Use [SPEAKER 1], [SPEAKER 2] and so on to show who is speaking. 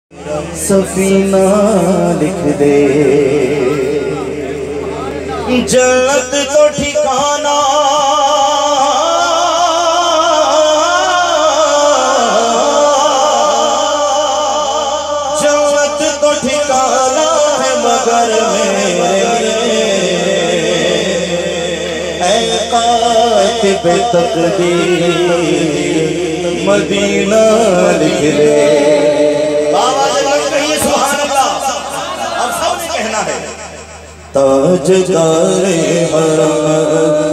[SPEAKER 1] सफीना लिख दे, जन्नत तो ठिकाना जन्नत तो ठिकाना है मगर मेरे ऐ कातिब तकदीर मदीना लिख दे। कहना है ताजदारे हरम